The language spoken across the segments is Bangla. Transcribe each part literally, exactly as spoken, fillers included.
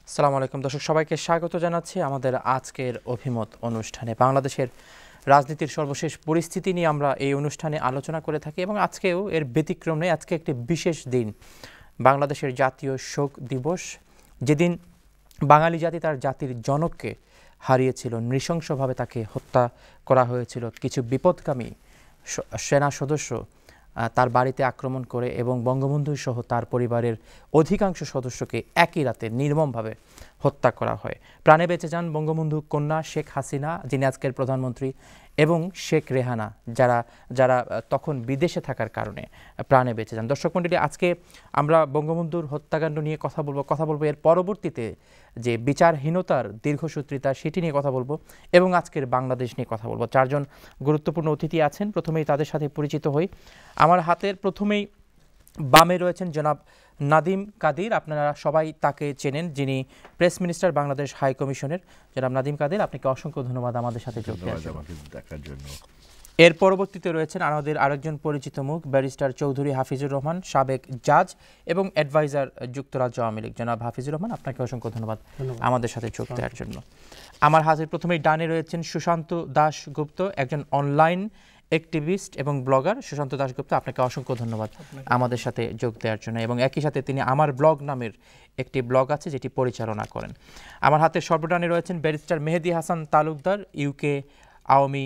আসসালামু আলাইকুম দর্শক, সবাইকে স্বাগত জানাচ্ছি আমাদের আজকের অভিমত অনুষ্ঠানে। বাংলাদেশের রাজনীতির সর্বশেষ পরিস্থিতি নিয়ে আমরা এই অনুষ্ঠানে আলোচনা করে থাকি এবং আজকেও এর ব্যতিক্রম নেই। আজকে একটি বিশেষ দিন, বাংলাদেশের জাতীয় শোক দিবস, যেদিন বাঙালি জাতি তার জাতির জনককে হারিয়েছিল। নৃশংসভাবে তাকে হত্যা করা হয়েছিল কিছু বিপদকামী সেনা সদস্য তার বাড়িতে আক্রমণ করে এবং বঙ্গবন্ধু সহ তার পরিবারের অধিকাংশ সদস্যকে একই রাতে নির্মমভাবে হত্যা করা হয়। প্রাণে বেঁচে যান বঙ্গবন্ধু কন্যা শেখ হাসিনা, যিনি আজকের প্রধানমন্ত্রী, এবং শেখ রেহানা, যারা যারা তখন বিদেশে থাকার কারণে প্রাণে বেঁচে যান। দর্শক মণ্ডলী, আজকে আমরা বঙ্গবন্ধুর হত্যাকাণ্ড নিয়ে কথা বলবো কথা বলবো এর পরবর্তীতে যে বিচারহীনতার দীর্ঘসূত্রিতা সেটি নিয়ে কথা বলবো এবং আজকের বাংলাদেশ নিয়ে কথা বলবো। চারজন গুরুত্বপূর্ণ অতিথি আছেন, প্রথমেই তাদের সাথে পরিচিত হই। আমার হাতের প্রথমেই বামে রয়েছেন জনাব নাদিম কাদির, আপনারা সবাই তাকে চেনেন, যিনি প্রেস মিনিস্টার বাংলাদেশ হাই কমিশনের। জনাব নাদিম কাদির, আপনাকে অসংখ্য ধন্যবাদ আমাদের সাথে যোগ দেওয়ার জন্য। এর পরবর্তীতে রয়েছেন আমাদের আরেকজন পরিচিত মুখ, ব্যারিস্টার চৌধুরী হাফিজুর রহমান, সাবেক জাজ এবং অ্যাডভাইজার যুক্তরাজ্য আওয়ামী লীগ। জনাব হাফিজুর রহমান, আপনাকে অসংখ্য ধন্যবাদ আমাদের সাথে যোগ দেওয়ার জন্য। আমার হাতের প্রথমেই ডানে রয়েছেন সুশান্ত দাশগুপ্ত, একজন অনলাইন অ্যাক্টিভিস্ট এবং ব্লগার। সুশান্ত দাশগুপ্ত, আপনাকে অসংখ্য ধন্যবাদ আমাদের সাথে যোগ দেওয়ার জন্য, এবং একই সাথে তিনি আমার ব্লগ নামের একটি ব্লগ আছে যেটি পরিচালনা করেন। আমার হাতের সর্বডানে রয়েছেন ব্যারিস্টার মেহেদী হাসান তালুকদার, ইউকে আওয়ামী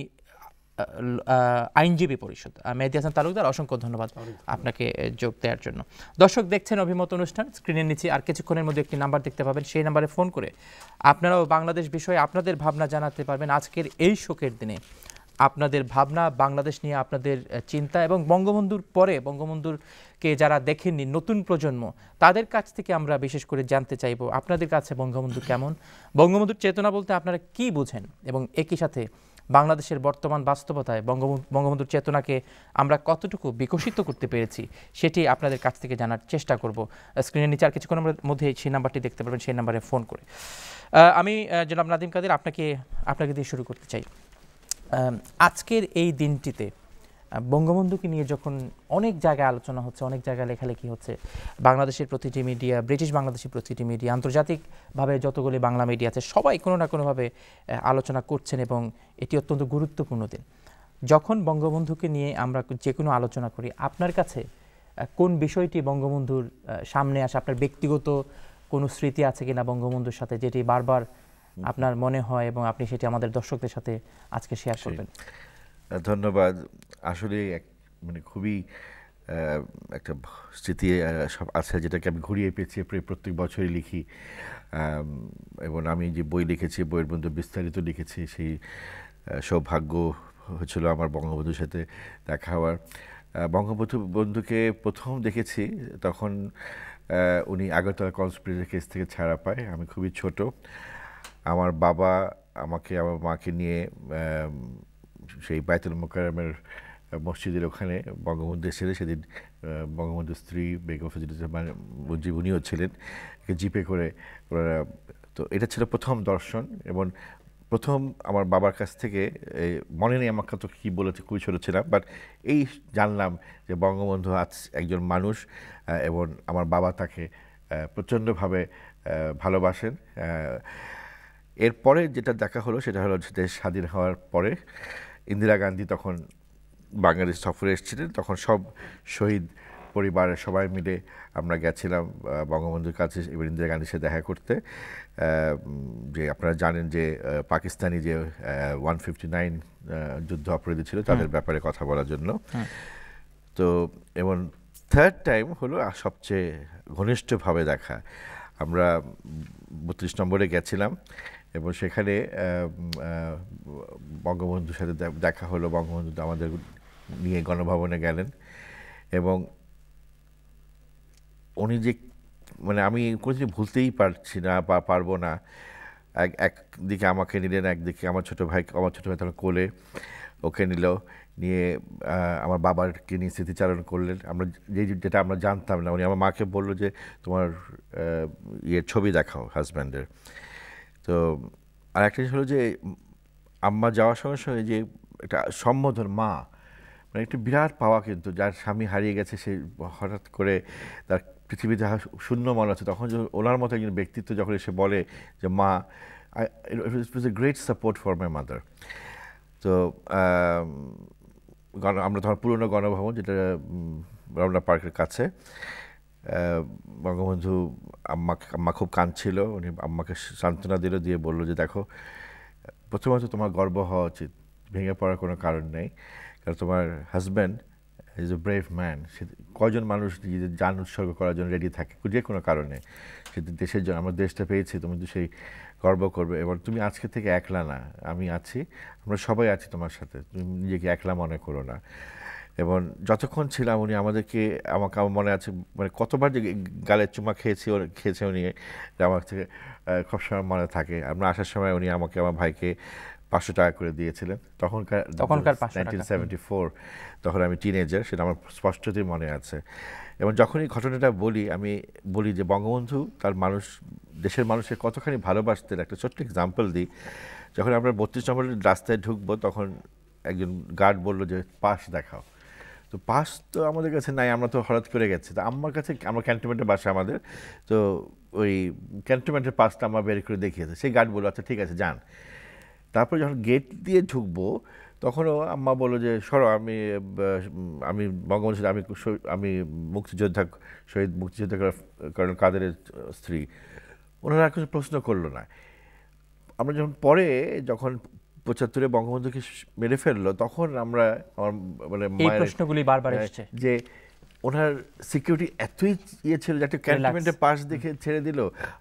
আইনজীবী পরিষদ। মেহেদী হাসান তালুকদার, অসংখ্য ধন্যবাদ আপনাকে যোগ দেওয়ার জন্য। দর্শক, দেখছেন অভিমত অনুষ্ঠান। স্ক্রিনের নিচে আর কিছুক্ষণের মধ্যে একটি নাম্বার দেখতে পাবেন, সেই নাম্বারে ফোন করে আপনারাও বাংলাদেশ বিষয়ে আপনাদের ভাবনা জানাতে পারবেন। আজকের এই শোকের দিনে আপনাদের ভাবনা, বাংলাদেশ নিয়ে আপনাদের চিন্তা, এবং বঙ্গবন্ধুর পরে বঙ্গবন্ধুরকে যারা দেখেননি, নতুন প্রজন্ম, তাদের কাছ থেকে আমরা বিশেষ করে জানতে চাইব আপনাদের কাছে বঙ্গবন্ধু কেমন, বঙ্গবন্ধুর চেতনা বলতে আপনারা কি বুঝেন, এবং একই সাথে বাংলাদেশের বর্তমান বাস্তবতায় বঙ্গবন্ধু বঙ্গবন্ধুর চেতনাকে আমরা কতটুকু বিকশিত করতে পেরেছি সেটি আপনাদের কাছ থেকে জানার চেষ্টা করব। স্ক্রিনের নিচে আর কিছুক্ষণের মধ্যে সেই নাম্বারটি দেখতে পারবেন, সেই নাম্বারে ফোন করে। আমি জনাব নাদিম কাদের আপনাকে আপনাকে দিয়ে শুরু করতে চাই। আজকের এই দিনটিতে বঙ্গবন্ধুকে নিয়ে যখন অনেক জায়গায় আলোচনা হচ্ছে, অনেক জায়গায় লেখালেখি হচ্ছে, বাংলাদেশের প্রতিটি মিডিয়া, ব্রিটিশ বাংলাদেশের প্রতিটি মিডিয়া, আন্তর্জাতিকভাবে যতগুলি বাংলা মিডিয়া আছে, সবাই কোনো না কোনোভাবে আলোচনা করছেন এবং এটি অত্যন্ত গুরুত্বপূর্ণ দিন। যখন বঙ্গবন্ধুকে নিয়ে আমরা যে কোনো আলোচনা করি, আপনার কাছে কোন বিষয়টি বঙ্গবন্ধুর সামনে আসে? আপনার ব্যক্তিগত কোনো স্মৃতি আছে কিনা বঙ্গবন্ধুর সাথে, যেটি বারবার আপনার মনে হয় এবং আপনি সেটি আমাদের দর্শকদের সাথে আজকে শেয়ার করবেন? ধন্যবাদ। আসলে মানে খুবই একটা স্মৃতি সব আছে, যেটাকে আমি ঘুরিয়ে পেঁচিয়ে প্রত্যেক বছরই লিখি, এবং আমি যে বই লিখেছি, বইয়ের মধ্যে বিস্তারিত লিখেছি। সেই সৌভাগ্য হয়েছিল আমার বঙ্গবন্ধুর সাথে দেখা হওয়ার। বঙ্গবন্ধু বন্ধুকে প্রথম দেখেছি তখন উনি আগরতলা কনস্পিরেসি কেস থেকে ছাড়া পায়। আমি খুবই ছোট। আমার বাবা আমাকে আমার মাকে নিয়ে সেই বাইতুল মোকাররমের মসজিদের ওখানে বঙ্গবন্ধু এসেছিলেন। সেদিন বঙ্গবন্ধুর স্ত্রী বেগম ফজিলাতুন্নেছা মুজিব উনিও ছিলেন, জিপে করে ওনারা। তো এটা ছিল প্রথম দর্শন, এবং প্রথম আমার বাবার কাছ থেকে, মনে নেই আমার তো কী বলেছে, খুবই ছোটো ছিলাম, বাট এই জানলাম যে বঙ্গবন্ধু আজ একজন মানুষ, এবং আমার বাবা তাকে প্রচণ্ডভাবে ভালোবাসেন। এরপরে যেটা দেখা হলো সেটা হলো দেশ স্বাধীন হওয়ার পরে ইন্দিরা গান্ধী তখন বাংলাদেশ সফরে এসেছিলেন। তখন সব শহীদ পরিবারের সবাই মিলে আমরা গেছিলাম বঙ্গবন্ধুর কাছে এবার ইন্দিরা গান্ধীর সাথে দেখা করতে। যে আপনারা জানেন যে পাকিস্তানি যে ওয়ান ফিফটি নাইন যুদ্ধ অপরাধী ছিল, তাদের ব্যাপারে কথা বলার জন্য। তো এবং থার্ড টাইম হলো সবচেয়ে ঘনিষ্ঠভাবে দেখা। আমরা বত্রিশ নম্বরে গেছিলাম এবং সেখানে বঙ্গবন্ধুর সাথে দেখা হলো। বঙ্গবন্ধু আমাদের নিয়ে গণভবনে গেলেন, এবং উনি যে মানে আমি কোনোদিন ভুলতেই পারছি না বা পারবো না। এক একদিকে আমাকে নিলেন, একদিকে আমার ছোটো ভাই, আমার ছোটো ভাই তখন কোলে, ওকে নিল, নিয়ে আমার বাবাকে নিয়ে স্মৃতিচারণ করলেন। আমরা যে যেটা আমরা জানতাম না, উনি আমার মাকে বললো যে তোমার ইয়ের ছবি দেখাও হাজব্যান্ডের। তো আর একটা জিনিস হলো যে আম্মা যাওয়ার সঙ্গে সঙ্গে যে একটা সম্বোধন মা, মানে একটা বিরাট পাওয়া, কিন্তু যার স্বামী হারিয়ে গেছে সে হঠাৎ করে তার পৃথিবীতে শূন্য মনে হচ্ছে, তখন যখন ওনার মতো একজন ব্যক্তিত্ব যখন এসে বলে যে মা, it was a great support for my mother. তো আমরা তখন পুরনো গণভবন, যেটা রমনা পার্কের কাছে, বঙ্গবন্ধু আম্মাকে আম্মা খুব কাঁদছিল, উনি আম্মাকে সান্ত্বনা দিল, দিয়ে বললো যে দেখো, প্রথমত তোমার গর্ব হওয়া উচিত, ভেঙে পড়ার কোনো কারণ নেই, কারণ তোমার husband is a brave man. সে কয়জন মানুষ নিজেদের জান উৎসর্গ করার জন্য রেডি থাকে যে কোনো কারণে, সে দেশের জন্য, আমরা দেশটা পেয়েছি, তুমি তো সেই গর্ব করবে। এবং তুমি আজকে থেকে একলা না, আমি আছি, আমরা সবাই আছি তোমার সাথে, তুমি নিজেকে একলা মনে করো না। এবং যতক্ষণ ছিলাম উনি আমাদেরকে, আমাকে আমার মনে আছে মানে কতবার যে গালের চুমা খেয়েছি খেয়েছে উনি, আমার থেকে খুব সময় মনে থাকে। আমরা আসার সময় উনি আমাকে, আমার ভাইকে পাঁচশো টাকা করে দিয়েছিলেন তখনকার তখনকার নাইনটিন সেভেন্টি ফোর, তখন আমি টিনেজার, সেটা আমার স্পষ্টতই মনে আছে। এবং যখন এই ঘটনাটা বলি, আমি বলি যে বঙ্গবন্ধু তার মানুষ, দেশের মানুষের কতখানি ভালোবাসতেন একটা ছোট্ট এক্সাম্পল দিই। যখন আমরা বত্রিশ নম্বরের রাস্তায় ঢুকবো, তখন একজন গার্ড বললো যে পাস দেখাও। তো পাস তো আমাদের কাছে নাই, আমরা তো হঠাৎ করে গেছি। তো আমার কাছে, আমরা ক্যান্টনমেন্টের বাসা আমাদের, তো ওই ক্যান্টনমেন্টের পাসটা আমার বের করে দেখিয়েছে। সেই গার্ড বললো আচ্ছা ঠিক আছে যান। তারপর যখন গেট দিয়ে ঢুকবো, তখনও আম্মা বললো যে সরো, আমি আমি বঙ্গবন্ধু, আমি আমি মুক্তিযোদ্ধা, শহীদ মুক্তিযোদ্ধা কর্নেল কাদেরের স্ত্রী। ওনারা কিছু প্রশ্ন করলো না। আমরা যখন পরে, যখন পঁচাত্তরে বঙ্গবন্ধুকে মেরে ফেললো, তখন আমরা আমার মানে প্রশ্নগুলি বারবার এসেছে যে ওনার সিকিউরিটি এতই ইয়ে ছিল যে একটা ক্যান্টনমেন্টের পাস দেখে ছেড়ে দিল,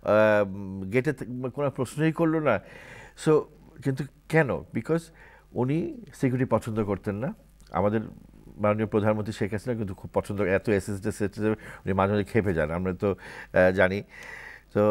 গেটে কোনো প্রশ্নই করলো না। সো কিন্তু কেন? বিকজ উনি সিকিউরিটি পছন্দ করতেন না। আমাদের মাননীয় প্রধানমন্ত্রী শেখ হাসিনা কিন্তু খুব পছন্দ, এত এসএসডি উনি মাঝে মাঝে খেপে যান, আমরা তো জানি। তো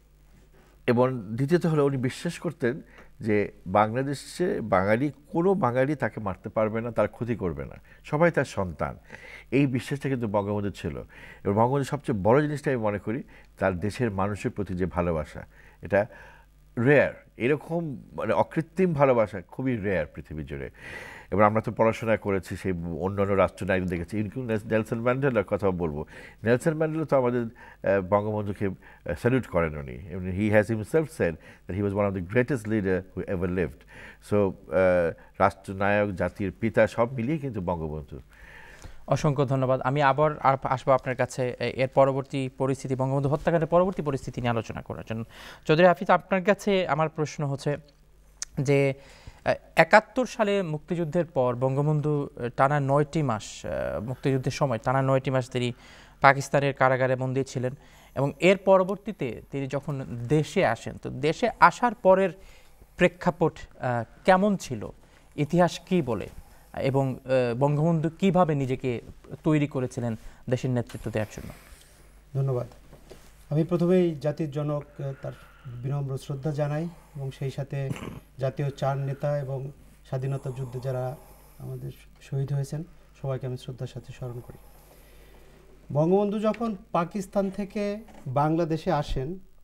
এবং দ্বিতীয়ত হলো উনি বিশ্বাস করতেন যে বাংলাদেশে বাঙালি, কোনো বাঙালি তাকে মারতে পারবে না, তার ক্ষতি করবে না, সবাই তার সন্তান। এই বিশ্বাসটা কিন্তু বঙ্গবন্ধু ছিল। এবং বঙ্গবন্ধুর সবচেয়ে বড় জিনিসটা আমি মনে করি তার দেশের মানুষের প্রতি যে ভালোবাসা, এটা রেয়ার, এরকম মানে অকৃত্রিম ভালোবাসা খুবই রেয়ার পৃথিবী জুড়ে। এবার আমরা তো পড়াশোনা করেছি, সেই অন্য অন্য রাষ্ট্রনায়ক দেখেছি, ইনক্লুড নেলসন ম্যান্ডেলার কথাও বলবো। নেলসন ম্যান্ডেলা তো আমাদের বঙ্গবন্ধুকে স্যালুট করেন উনি। He has himself said that he was one of the greatest leader who ever lived. So রাষ্ট্রনায়ক, জাতির পিতা, সব মিলিয়ে কিন্তু বঙ্গবন্ধু। অসংখ্য ধন্যবাদ। আমি আবার আসবো আপনার কাছে এর পরবর্তী পরিস্থিতি, বঙ্গবন্ধু হত্যাকাণ্ডের পরবর্তী পরিস্থিতি নিয়ে আলোচনা করার জন্য। চৌধুরী হাফিজ, আপনার কাছে আমার প্রশ্ন হচ্ছে যে একাত্তর সালে মুক্তিযুদ্ধের পর বঙ্গবন্ধু টানা নয়টি মাস, মুক্তিযুদ্ধের সময় টানা নয়টি মাস তিনি পাকিস্তানের কারাগারে বন্দী ছিলেন, এবং এর পরবর্তীতে তিনি যখন দেশে আসেন, তো দেশে আসার পরের প্রেক্ষাপট কেমন ছিল, ইতিহাস কি বলে, এবং বঙ্গবন্ধু কিভাবে নিজেকে তৈরি করেছিলেন দেশের নেতৃত্ব দেওয়ার জন্য? ধন্যবাদ। আমি প্রথমেই জাতির জনক তার বিনম্র শ্রদ্ধা জানাই, এবং সেই সাথে জাতীয় চার নেতা এবং স্বাধীনতা যুদ্ধে যারা আমাদের শহীদ হয়েছেন সবাইকে আমি শ্রদ্ধার সাথে স্মরণ করি। বঙ্গবন্ধু যখন পাকিস্তান থেকে বাংলাদেশে আসেন,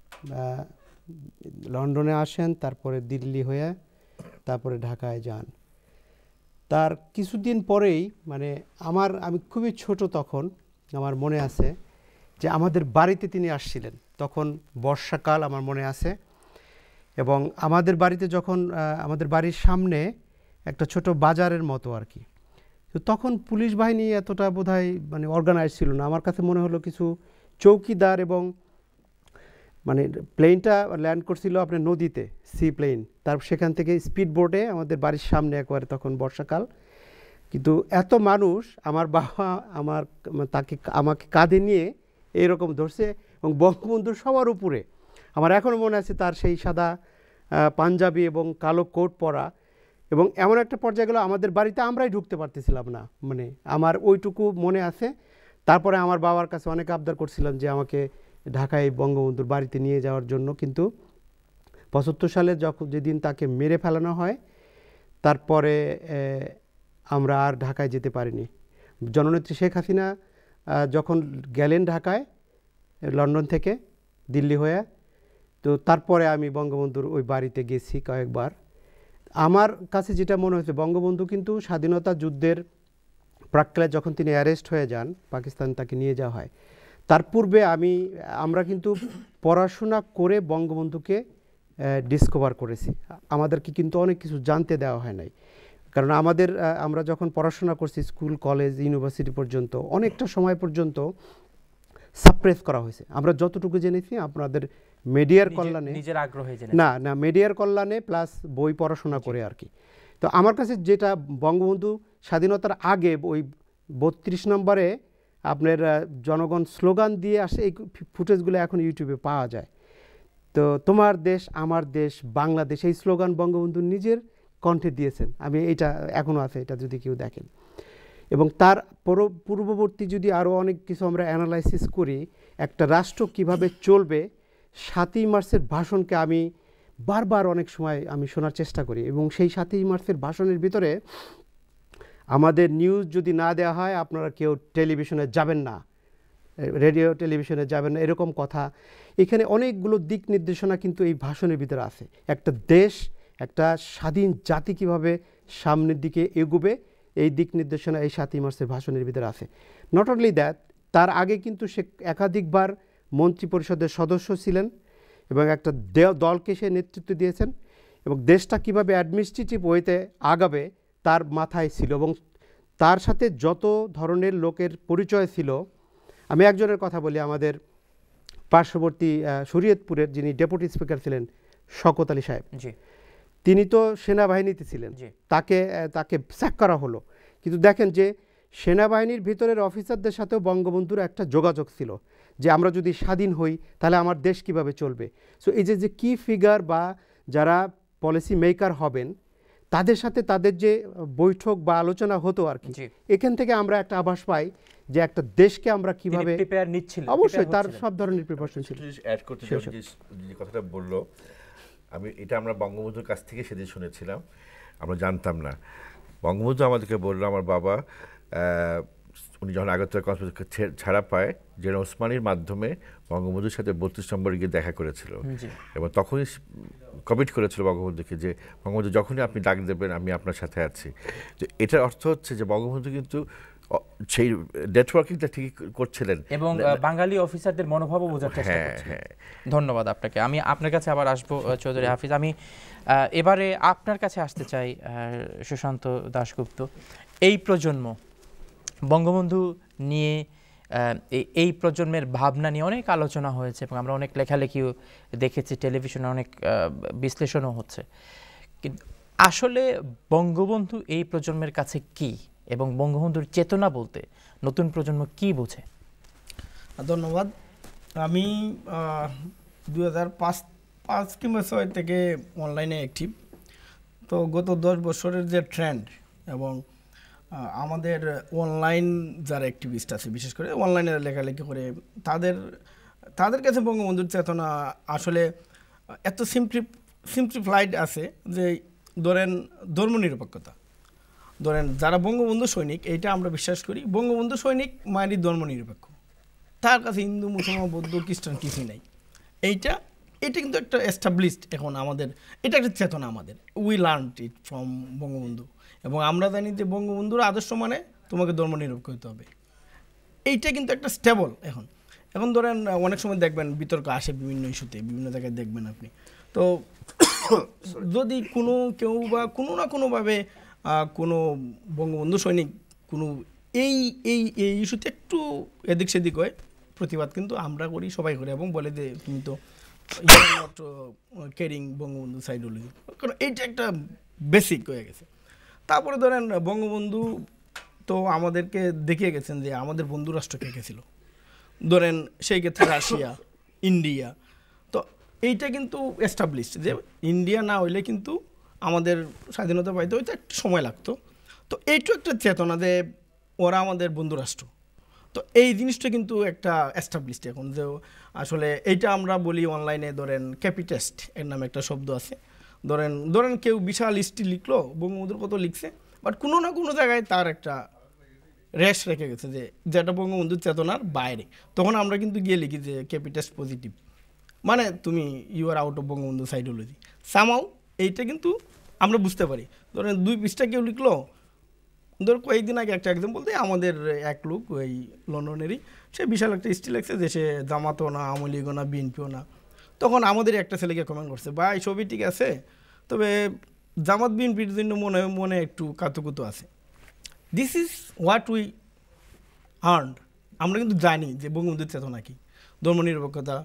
লন্ডনে আসেন, তারপরে দিল্লি হয়ে তারপরে ঢাকায় যান, তার কিছুদিন পরেই মানে আমার আমি খুবই ছোট তখন, আমার মনে আছে যে আমাদের বাড়িতে তিনি আসছিলেন, তখন বর্ষাকাল আমার মনে আছে। এবং আমাদের বাড়িতে যখন আমাদের বাড়ির সামনে একটা ছোট বাজারের মতো আর কি, তো তখন পুলিশ বাহিনী এতটা বোধহয় মানে অর্গানাইজ ছিল না। আমার কাছে মনে হলো কিছু চৌকিদার, এবং মানে প্লেনটা ল্যান্ড করছিল আপনার নদীতে, সি প্লেন, তার সেখান থেকে স্পিড বোটে আমাদের বাড়ির সামনে, একবারে তখন বর্ষাকাল, কিন্তু এত মানুষ, আমার বাবা আমার তাকে আমাকে কাঁধে নিয়ে এইরকম ধরছে, এবং বঙ্গবন্ধুর সবার উপরে, আমার এখনও মনে আছে তার সেই সাদা পাঞ্জাবি এবং কালো কোট পরা। এবং এমন একটা পর্যায়ে গেল আমাদের বাড়িতে আমরাই ঢুকতে পারতেছিলাম না, মানে আমার ওইটুকু মনে আছে। তারপরে আমার বাবার কাছে অনেক আবদার করছিলাম যে আমাকে ঢাকায় বঙ্গবন্ধুর বাড়িতে নিয়ে যাওয়ার জন্য, কিন্তু পঁচাত্তর সালে যখন যেদিন তাকে মেরে ফেলানো হয়, তারপরে আমরা আর ঢাকায় যেতে পারিনি। জননেত্রী শেখ হাসিনা যখন গেলেন ঢাকায় লন্ডন থেকে দিল্লি হয়ে, তো তারপরে আমি বঙ্গবন্ধুর ওই বাড়িতে গেছি কয়েকবার। আমার কাছে যেটা মনে হয়েছে, বঙ্গবন্ধু কিন্তু স্বাধীনতা যুদ্ধের প্রাক্কালে যখন তিনি অ্যারেস্ট হয়ে যান, পাকিস্তান তাকে নিয়ে যাওয়া হয়, তার পূর্বে আমি আমরা কিন্তু পড়াশোনা করে বঙ্গবন্ধুকে ডিসকভার করেছি, আমাদেরকে কিন্তু অনেক কিছু জানতে দেওয়া হয় নাই। কারণ আমাদের আমরা যখন পড়াশোনা করছি স্কুল কলেজ ইউনিভার্সিটি পর্যন্ত অনেকটা সময় পর্যন্ত সাপ্রেস করা হয়েছে। আমরা যতটুকু জেনেছি আপনাদের মিডিয়ার কল্যাণে, নিজের আগ্রহে না না মিডিয়ার কল্যাণে প্লাস বই পড়াশোনা করে আর কি। তো আমার কাছে যেটা বঙ্গবন্ধু স্বাধীনতার আগে ওই বত্রিশ নম্বরে আপনার জনগণ স্লোগান দিয়ে আসে, এই ফুটেজগুলো এখন ইউটিউবে পাওয়া যায়। তো তোমার দেশ আমার দেশ বাংলাদেশ, এই স্লোগান বঙ্গবন্ধু নিজের কণ্ঠে দিয়েছেন। আমি এটা এখনও আছে, এটা যদি কেউ দেখেন। এবং তার পূর্ববর্তী যদি আরও অনেক কিছু আমরা অ্যানালাইসিস করি, একটা রাষ্ট্র কিভাবে চলবে, সাতই মার্চের ভাষণকে আমি বারবার অনেক সময় আমি শোনার চেষ্টা করি। এবং সেই সাতই মার্চের ভাষণের ভিতরে আমাদের নিউজ যদি না দেওয়া হয় আপনারা কেউ টেলিভিশনে যাবেন না, রেডিও টেলিভিশনে যাবেন না, এরকম কথা। এখানে অনেকগুলো দিক নির্দেশনা কিন্তু এই ভাষণের ভিতরে আছে। একটা দেশ, একটা স্বাধীন জাতি কিভাবে সামনের দিকে এগোবে, এই দিক নির্দেশনা এই সাতই মার্চের ভাষণের ভিতরে আছে। নট অনলি দ্যাট, তার আগে কিন্তু সে একাধিকবার মন্ত্রী পরিষদের সদস্য ছিলেন এবং একটা দলকে সে নেতৃত্ব দিয়েছেন এবং দেশটা কিভাবে অ্যাডমিনিস্ট্রেটিভ ওয়েতে আগাবে তার মাথায় ছিল। এবং তার সাথে যত ধরনের লোকের পরিচয় ছিল, আমি একজনের কথা বলি, আমাদের পার্শ্ববর্তী শরীয়তপুরের যিনি ডেপুটি স্পিকার ছিলেন শওকত আলী সাহেব, তিনি তো সেনাবাহিনীতে ছিলেন, তাকে তাকে স্যাক করা হলো। কিন্তু দেখেন যে সেনাবাহিনীর ভিতরের অফিসারদের সাথেও বঙ্গবন্ধুর একটা যোগাযোগ ছিল যে আমরা যদি স্বাধীন হই তাহলে আমার দেশ কিভাবে চলবে। সো এই যে যে কি ফিগার বা যারা পলিসি মেকার হবেন তাদের সাথে তাদের যে বৈঠক বা আলোচনা হতো আর কি, এখান থেকে আমরা একটা আভাস পাই যে একটা দেশকে আমরা কিভাবে প্রিপেয়ার নিচ্ছিলাম। অবশ্যই তার সব ধরনের প্রিপারেশন ছিল। অ্যাড করতে যে কথাটা বললো, আমি এটা আমরা বঙ্গবন্ধুর কাছ থেকে সেদিন শুনেছিলাম, আমরা জানতাম না। বঙ্গবন্ধু আমাদেরকে বললো, আমার বাবা উনি যখন আগরতলা কনফারেন্স ছাড়া পায়, জেনারেল ওসমানীর মাধ্যমে বঙ্গবন্ধুর সাথে বত্রিশ নম্বরে গিয়ে দেখা করেছিল এবং তখনই কমিট করেছিল বঙ্গবন্ধুকে যে বঙ্গবন্ধু যখনই আপনি ডাক দেবেন আমি আপনার সাথে আছি। তো এটার অর্থ হচ্ছে যে বঙ্গবন্ধু কিন্তু সেই নেটওয়ার্কিংটা ঠিকই করছিলেন এবং বাঙালি অফিসারদের মনোভাবও বোঝার চেষ্টা করছিলেন। ধন্যবাদ আপনাকে। আমি আপনার কাছে আবার আসবো চৌধুরী হাফিজ। আমি এবারে আপনার কাছে আসতে চাই সুশান্ত দাশগুপ্ত। এই প্রজন্ম বঙ্গবন্ধু নিয়ে, এই প্রজন্মের ভাবনা নিয়ে অনেক আলোচনা হয়েছে এবং আমরা অনেক লেখালেখিও দেখেছি, টেলিভিশনে অনেক বিশ্লেষণও হচ্ছে। কিন্তু আসলে বঙ্গবন্ধু এই প্রজন্মের কাছে কি এবং বঙ্গবন্ধুর চেতনা বলতে নতুন প্রজন্ম কি বোঝে? ধন্যবাদ। আমি দুই হাজার পাঁচ পাঁচ কিংবা ছয় থেকে অনলাইনে অ্যাক্টিভ। তো গত দশ বছরের যে ট্রেন্ড এবং আমাদের অনলাইন যারা অ্যাক্টিভিস্ট আছে, বিশেষ করে অনলাইনে লেখালেখি করে, তাদের তাদের কাছে বঙ্গবন্ধুর চেতনা আসলে এত সিম্পলি সিম্পলিফাইড আছে যে ধরেন ধর্মনিরপেক্ষতা, ধরেন যারা বঙ্গবন্ধু সৈনিক, এইটা আমরা বিশ্বাস করি বঙ্গবন্ধু সৈনিক মায়েরই ধর্মনিরপেক্ষ, তার কাছে হিন্দু মুসলমান বৌদ্ধ খ্রিস্টান কিছুই নাই। এইটা এটা কিন্তু একটা এস্টাবলিশড এখন আমাদের, এটা একটা চেতনা আমাদের, we learn it from Bangabandhu. এবং আমরা জানি যে বঙ্গবন্ধুর আদর্শ মানে তোমাকে ধর্মনিরপেক্ষ হতে হবে, এইটা কিন্তু একটা স্টেবল। এখন এখন ধরেন অনেক সময় দেখবেন বিতর্ক আসে বিভিন্ন ইস্যুতে, বিভিন্ন জায়গায় দেখবেন আপনি। তো যদি কোনো কেউ বা কোনো না কোনোভাবে কোনো বঙ্গবন্ধু সৈনিক কোনো এই এই এই ইস্যুতে একটু এদিক সেদিক হয়, প্রতিবাদ কিন্তু আমরা করি, সবাই করি এবং বলে যে তুমি তো নট ক্যারিং বঙ্গবন্ধু সাইডোলজি, কারণ এইটা একটা বেসিক হয়ে গেছে। তারপরে ধরেন বঙ্গবন্ধু তো আমাদেরকে দেখিয়ে গেছেন যে আমাদের বন্ধু রাষ্ট্র কে কে ছিল, ধরেন সেই ক্ষেত্রে রাশিয়া, ইন্ডিয়া। তো এইটা কিন্তু এস্টাবলিশড যে ইন্ডিয়া না হইলে কিন্তু আমাদের স্বাধীনতা পাইতে হইতে একটু সময় লাগতো। তো এইটু একটা চেতনা যে ওরা আমাদের বন্ধু রাষ্ট্র। তো এই জিনিসটা কিন্তু একটা এস্টাবলিশড এখন, যে আসলে এইটা আমরা বলি অনলাইনে ধরেন ক্যাপিটেস্ট এর নামে একটা শব্দ আছে। ধরেন ধরেন কেউ বিশাল লিস্টটি লিখলো, বঙ্গবন্ধুর কত লিখছে, বাট কোনো না কোনো জায়গায় তার একটা রেশ রেখে গেছে যে যেটা বঙ্গবন্ধুর চেতনার বাইরে। তখন আমরা কিন্তু গিয়ে লিখি যে ক্যাপিটেস্ট পজিটিভ, মানে তুমি you are out of Bangabandhu সাইডোলজি সামাও। এইটা কিন্তু আমরা বুঝতে পারি। ধরেন দুই পৃষ্ঠা কেউ লিখলো, ধর কয়েকদিন আগে একটা এক্সাম্পল দেয়, আমাদের এক লোক ওই লন্ডনেরই, সে বিশাল একটা স্টিল লাগছে যে সে জামাতও না, আওয়ামী লীগও না, বিএনপিও না। তখন আমাদের একটা ছেলেকে কমেন্ট করছে, ভাই ছবি ঠিক আছে, তবে জামাত বিএনপির জন্য মনে মনে একটু কাতুকুতু আছে। This is what we earn. আমরা কিন্তু জানি যে বঙ্গবন্ধুর চেতনা কি, ধর্মনিরপেক্ষতা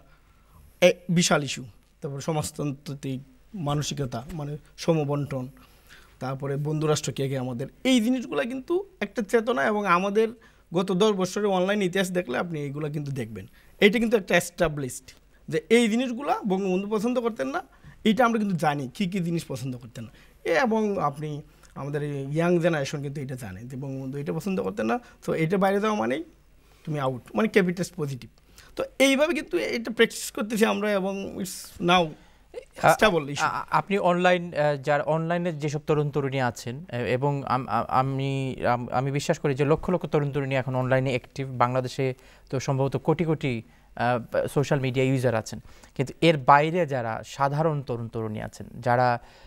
বিশাল ইস্যু, তারপরে সমাজতান্ত্রিক মানসিকতা মানে সমবন্টন, তারপরে বন্ধুরাষ্ট্র কে কে আমাদের, এই জিনিসগুলো কিন্তু একটা চেতনা। এবং আমাদের গত দশ বছরের অনলাইন ইতিহাস দেখলে আপনি এইগুলো কিন্তু দেখবেন, এইটা কিন্তু একটা এস্টাবলিশড যে এই জিনিসগুলো বঙ্গবন্ধু পছন্দ করতেন না, এইটা আমরা কিন্তু জানি কী কী জিনিস পছন্দ করতেন না। এবং আপনি আমাদের ইয়াং জেনারেশন কিন্তু এটা জানে যে বঙ্গবন্ধু এটা পছন্দ করতেন না, তো এটা বাইরে যাওয়া মানেই তুমি আউট, মানে ক্যাপিটাস পজিটিভ। তো এইভাবে কিন্তু এটা প্র্যাকটিস করতেছি আমরা, এবং ইটস নাও স্টেবল ইস্যু। আপনি অনলাইন যার অনলাইনে যেসব তরুণ তরুণী আছেন, এবং আমি আমি বিশ্বাস করি যে লক্ষ লক্ষ তরুণ তরুণী এখন অনলাইনে অ্যাক্টিভ। বাংলাদেশে তো সম্ভবত crore crore social media user আছেন, কিন্তু এর বাইরে যারা সাধারণ তরুণ তরুণী আছেন, যারা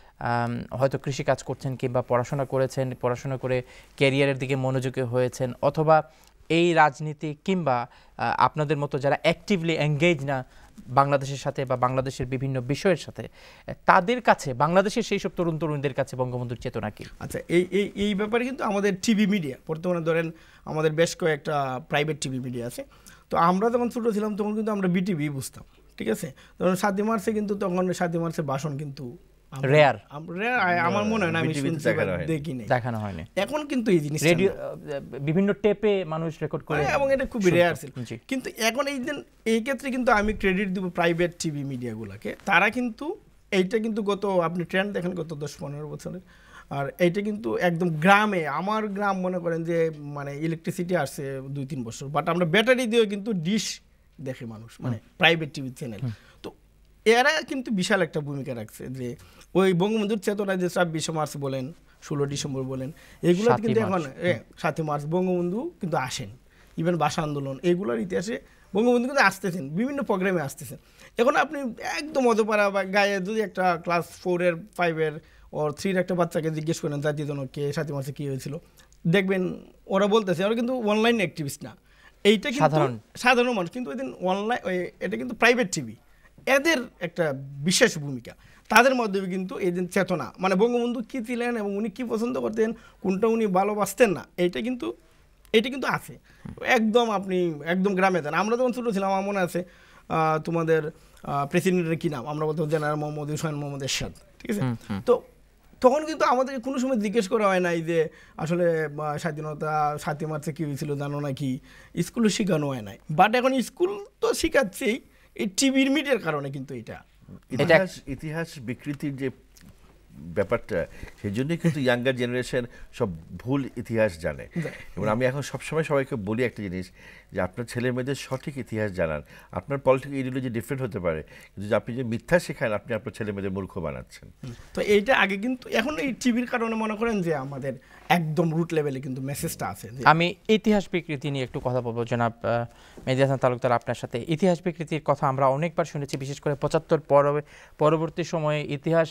হয়তো কৃষিকাজ করছেন কিংবা পড়াশোনা করেছেন, পড়াশোনা করে ক্যারিয়ারের দিকে মনোযোগী হয়েছেন, অথবা এই রাজনীতি কিংবা আপনাদের মতো যারা অ্যাক্টিভলি এঙ্গেজ না বাংলাদেশের সাথে বা বাংলাদেশের বিভিন্ন বিষয়ের সাথে, তাদের কাছে বাংলাদেশের সেই সব তরুণ তরুণীদের কাছে বঙ্গবন্ধুর চেতনা কি? আচ্ছা, এই এই এই ব্যাপারে কিন্তু আমাদের টিভি মিডিয়া বর্তমানে ধরেন আমাদের বেশ কয়েকটা প্রাইভেট টিভি মিডিয়া আছে। তো আমরা যখন ছোটো ছিলাম তখন কিন্তু আমরা বিটিভি বুঝতাম, ঠিক আছে। তখন সাতই মার্চে কিন্তু তখন সাতই মার্চের ভাষণ কিন্তু রেয়ার, আমার মনে হয় না, আমি শুনছি দেখিনি, দেখানো হয়নি। এখন কিন্তু এই জিনিস রেডিও বিভিন্ন টেপে মানুষ রেকর্ড করে, এবং এটা খুবই রেয়ার ছিল। কিন্তু এখন এই দিন এই ক্ষেত্রে কিন্তু আমি ক্রেডিট দেবো প্রাইভেট টিভি মিডিয়াগুলোকে। তারা কিন্তু এইটা কিন্তু গত আপনি ট্রেন্ড দেখেন গত দশ পনেরো বছরের, আর এইটা কিন্তু একদম গ্রামে, আমার গ্রাম মনে করেন যে মানে ইলেকট্রিসিটি আসছে দুই তিন বছর, বাট আমরা ব্যাটারি দিয়েও কিন্তু ডিশ দেখে মানুষ, মানে প্রাইভেট টিভি চ্যানেল। তো এরা কিন্তু বিশাল একটা ভূমিকা রাখছে যে ওই বঙ্গবন্ধুর চেতনা যে ছাব্বিশে মার্চ বলেন, ষোলো ডিসেম্বর বলেন, এগুলো কিন্তু এখন সাতই মার্চ বঙ্গবন্ধু কিন্তু আসেন, ইভেন ভাষা আন্দোলন, এইগুলোর ইতিহাসে বঙ্গবন্ধু কিন্তু আসতেছেন, বিভিন্ন প্রোগ্রামে আসতেছেন। এখন আপনি একদম অধপাড়া বা গায়ে যদি একটা ক্লাস ফোরের ফাইভের ওর থ্রির একটা বাচ্চাকে জিজ্ঞেস করেন জাতীয় জনককে সাতই মার্চে কী হয়েছিল, দেখবেন ওরা বলতেছে ওরা কিন্তু অনলাইন অ্যাক্টিভিস্ট না, এইটা কিন্তু সাধারণ মানুষ। কিন্তু ওই দিন অনলাইন এটা কিন্তু প্রাইভেট টিভি, এদের একটা বিশেষ ভূমিকা, তাদের মাধ্যমে কিন্তু এই দিন চেতনা মানে বঙ্গবন্ধু কী ছিলেন এবং উনি কী পছন্দ করতেন, কোনটা উনি ভালোবাসতেন না, এইটা কিন্তু এটা কিন্তু আছে একদম। আপনি একদম গ্রামে দেন, আমরা যখন ছোটো ছিলাম আমার মনে আছে তোমাদের প্রেসিডেন্টের কী নাম, আমরা বলতাম জেনারেল মোহাম্মদ হুসাইন মোহাম্মদ এরশাদ, ঠিক আছে। তো তখন কিন্তু আমাদেরকে কোনো সময় জিজ্ঞেস করা হয় নাই যে আসলে স্বাধীনতা সাতই মার্চে কী হয়েছিল জানো না কি, স্কুলে শেখানো হয় নাই। বাট এখন স্কুল তো শেখাচ্ছেই এই টিভির মিডিয়ার কারণে। কিন্তু এটা ইতিহাস ইতিহাস বিকৃতির যে ব্যাপারটা, সেই জন্যই কিন্তু ইয়াঙ্গার জেনারেশন সব ভুল ইতিহাস জানে। এবং আমি এখন সবসময় সবাইকে বলি একটা জিনিস, যে আপনার ছেলে মেয়েদের সঠিক ইতিহাস জানান। আপনার পলিটিক্যাল আইডিওলজি ডিফারেন্ট হতে পারে, কিন্তু আপনি যে মিথ্যা শেখান আপনি আপনার ছেলে মেয়েদের মূর্খ বানাচ্ছেন। তো এইটা আগে কিন্তু এখন এই টিভির কারণে মনে করেন যে আমাদের একদম রুট লেভেলে কিন্তু মেসেজটা আছে। আমি ইতিহাস বিকৃতি নিয়ে একটু কথা বলবো জনাব মেহেদী হাসান তালুকদার আপনার সাথে। ইতিহাস বিকৃতির কথা আমরা অনেকবার শুনেছি, বিশেষ করে পঁচাত্তর পরবর্তী সময়ে ইতিহাস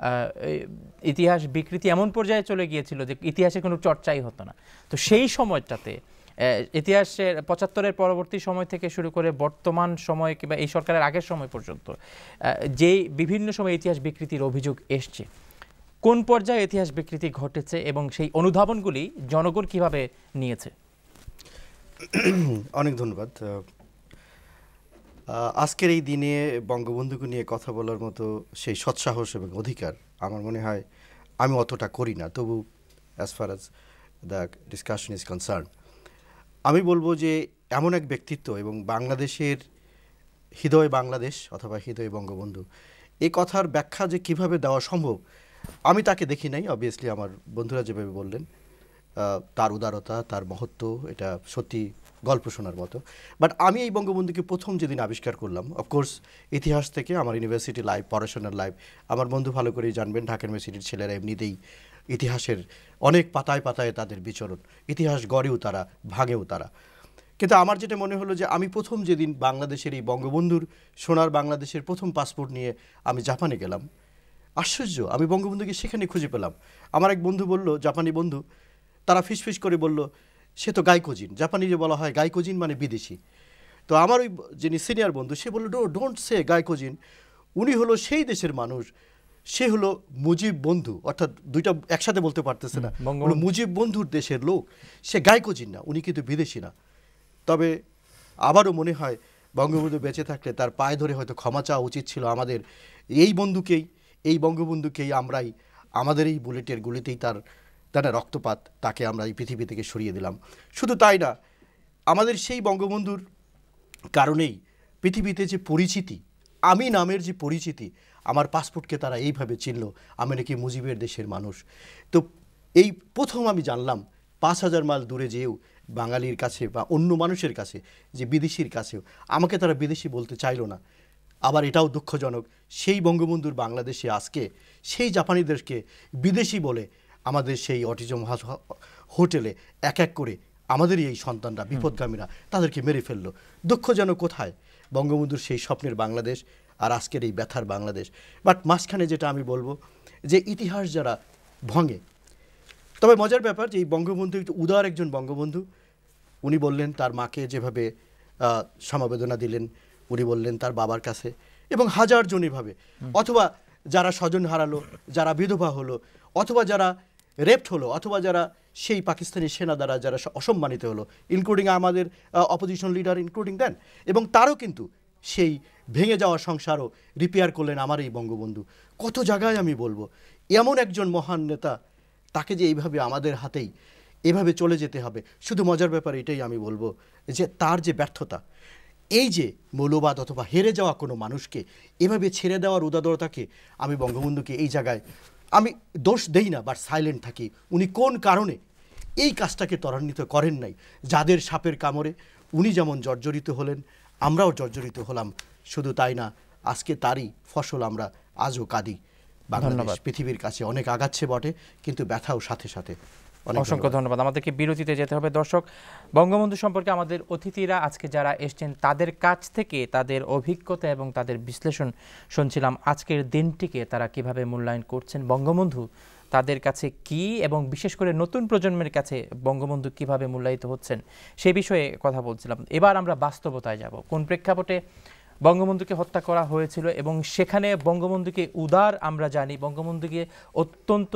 ইতিহাস বিকৃতি এমন পর্যায়ে চলে গিয়েছিল যে ইতিহাসে কোনো চর্চাই হতো না। তো সেই সময়টাতে ইতিহাসের পঁচাত্তরের পরবর্তী সময় থেকে শুরু করে বর্তমান সময় কিংবা এই সরকারের আগের সময় পর্যন্ত যেই বিভিন্ন সময় ইতিহাস বিকৃতির অভিযোগ এসছে, কোন পর্যায়ে ইতিহাস বিকৃতি ঘটেছে এবং সেই অনুধাবনগুলি জনগণ কিভাবে নিয়েছে? অনেক ধন্যবাদ। আজকের এই দিনে বঙ্গবন্ধুকে নিয়ে কথা বলার মতো সেই সৎসাহস এবং অধিকার আমার মনে হয় আমি অতটা করি না। তবু as far as the discussion is concern, আমি বলবো যে এমন এক ব্যক্তিত্ব এবং বাংলাদেশের হৃদয় বাংলাদেশ অথবা হৃদয় বঙ্গবন্ধু, এই কথার ব্যাখ্যা যে কিভাবে দেওয়া সম্ভব আমি তাকে দেখি নাই। অবভিয়াসলি আমার বন্ধুরা যেভাবে বললেন, তার উদারতা, তার মহত্ব, এটা সত্যি গল্প শোনার মতো। বাট আমি এই বঙ্গবন্ধুকে প্রথম যেদিন আবিষ্কার করলাম, অফকোর্স ইতিহাস থেকে, আমার ইউনিভার্সিটি লাইফ, পড়াশোনার লাইফ, আমার বন্ধু ভালো করেই জানবেন ঢাকা ইউনিভার্সিটির ছেলেরা এমনিতেই ইতিহাসের অনেক পাতায় পাতায় তাদের বিচরণ, ইতিহাস গড়েও তারা, ভাঙেও তারা। কিন্তু আমার যেটা মনে হলো যে আমি প্রথম যেদিন বাংলাদেশের এই বঙ্গবন্ধুর সোনার বাংলাদেশের প্রথম পাসপোর্ট নিয়ে আমি জাপানে গেলাম, আশ্চর্য, আমি বঙ্গবন্ধুকে সেখানে খুঁজে পেলাম। আমার এক বন্ধু বলল, জাপানি বন্ধু, তারা ফিসফিস করে বলল সে তো গাইকোজিন, জাপানি যে বলা হয় গাইকোজিন মানে বিদেশি। তো আমার ওই যিনি সিনিয়র বন্ধু সে বলল ডোন্ট সে গায়কোজিন, উনি হলো সেই দেশের মানুষ, সে হলো মুজিব বন্ধু, অর্থাৎ দুইটা একসাথে বলতে পারতেছে না, হলো মুজিব বন্ধুর দেশের লোক, সে গায়কোজিন না, উনি কিন্তু বিদেশি না। তবে আবারও মনে হয় বঙ্গবন্ধু বেঁচে থাকলে তার পায়ে ধরে হয়তো ক্ষমা চাওয়া উচিত ছিল আমাদের। এই বন্ধুকেই, এই বঙ্গবন্ধুকেই আমরাই আমাদের এই বুলেটের গুলিতেই তার তারা রক্তপাত, তাকে আমরা এই পৃথিবী থেকে সরিয়ে দিলাম। শুধু তাই না, আমাদের সেই বঙ্গবন্ধুর কারণেই পৃথিবীতে যে পরিচিতি, আমি নামের যে পরিচিতি, আমার পাসপোর্টকে তারা এইভাবে চিনল, আমি নাকি মুজিবের দেশের মানুষ। তো এই প্রথম আমি জানলাম পাঁচ হাজার মাইল দূরে যেও বাঙালির কাছে বা অন্য মানুষের কাছে, যে বিদেশির কাছেও আমাকে তারা বিদেশি বলতে চাইল না। আবার এটাও দুঃখজনক, সেই বঙ্গবন্ধুর বাংলাদেশে আজকে সেই জাপানিদেরকে বিদেশি বলে আমাদের সেই অটিজম হোটেলে এক এক করে আমাদেরই এই সন্তানরা, বিপদগামীরা তাদেরকে মেরে ফেললো। দুঃখ যেন কোথায় বঙ্গবন্ধুর সেই স্বপ্নের বাংলাদেশ আর আজকের এই ব্যথার বাংলাদেশ। বাট মাঝখানে যেটা আমি বলবো যে ইতিহাস যারা ভঙে, তবে মজার ব্যাপার যে এই বঙ্গবন্ধু একটু উদার একজন বঙ্গবন্ধু। উনি বললেন তার মাকে যেভাবে সমবেদনা দিলেন, উনি বললেন তার বাবার কাছে, এবং হাজার জন এভাবে, অথবা যারা স্বজন হারালো, যারা বিধবা হলো, অথবা যারা রেপ্ট হলো, অথবা যারা সেই পাকিস্তানি সেনা দ্বারা যারা অসম্মানিত হলো, ইনক্লুডিং আমাদের অপোজিশন লিডার ইনক্লুডিং দেন, এবং তারও কিন্তু সেই ভেঙে যাওয়া সংসারও রিপেয়ার করলেন আমার এই বঙ্গবন্ধু। কত জায়গায় আমি বলবো এমন একজন মহান নেতা, তাকে যে এইভাবে আমাদের হাতেই এভাবে চলে যেতে হবে। শুধু মজার ব্যাপার এটাই আমি বলবো যে তার যে ব্যর্থতা, এই যে মৌলবাদ অথবা হেরে যাওয়া কোনো মানুষকে এভাবে ছেড়ে দেওয়ার উদারতাকে, আমি বঙ্গবন্ধুকে এই জায়গায় আমি দোষ দেই না, বাট সাইলেন্ট থাকি। উনি কোন কারণে এই কাজটাকে ত্বরান্বিত করেন নাই? যাদের সাপের কামড়ে উনি যেমন জর্জরিত হলেন, আমরাও জর্জরিত হলাম। শুধু তাই না, আজকে তারই ফসল আমরা আজও কাঁদি। বাংলাদেশ পৃথিবীর কাছে অনেক আগাচ্ছে বটে, কিন্তু ব্যথাও সাথে সাথে। অসংখ্য ধন্যবাদ। আমাদেরকে বিরতিতে যেতে হবে। দর্শক, বঙ্গবন্ধু সম্পর্কে আমাদের অতিথিরা আজকে যারা এসছেন তাদের কাছ থেকে তাদের অভিজ্ঞতা এবং তাদের বিশ্লেষণ শুনছিলাম। আজকের দিনটিকে তারা কিভাবে মূল্যায়ন করছেন, বঙ্গবন্ধু তাদের কাছে কি, এবং বিশেষ করে নতুন প্রজন্মের কাছে বঙ্গবন্ধু কিভাবে মূল্যায়িত হচ্ছেন সে বিষয়ে কথা বলছিলাম। এবার আমরা বাস্তবতায় যাব। কোন প্রেক্ষাপটে বঙ্গবন্ধুকে হত্যা করা হয়েছিল, এবং সেখানে বঙ্গবন্ধুকে উদার আমরা জানি, বঙ্গবন্ধুকে অত্যন্ত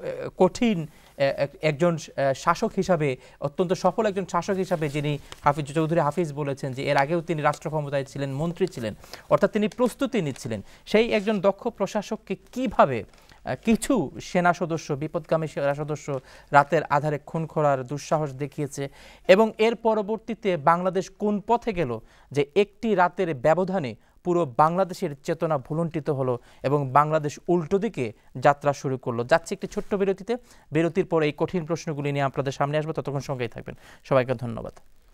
কঠিন একজন শাসক হিসাবে, অত্যন্ত সফল একজন শাসক হিসাবে যিনি হাফিজ চৌধুরী হাফিজ বলেছেন যে এর আগেও তিনি রাষ্ট্র ক্ষমতায় ছিলেন, মন্ত্রী ছিলেন, অর্থাৎ তিনি প্রস্তুতি নিচ্ছিলেন। সেই একজন দক্ষ প্রশাসককে কিভাবে কিছু সেনা সদস্য, বিপদগামী সেনা সদস্য রাতের আধারে খুন করার দুঃসাহস দেখিয়েছে, এবং এর পরবর্তীতে বাংলাদেশ কোন পথে গেল যে একটি রাতের ব্যবধানে পুরো বাংলাদেশের চেতনা ভুলুণ্ঠিত হলো এবং বাংলাদেশ উল্টো দিকে যাত্রা শুরু করলো। যাচ্ছে একটি ছোট্ট বিরতিতে। বিরতির পরে এই কঠিন প্রশ্নগুলি নিয়ে আপনাদের সামনে আসবো। ততক্ষণ সঙ্গেই থাকবেন। সবাইকে ধন্যবাদ।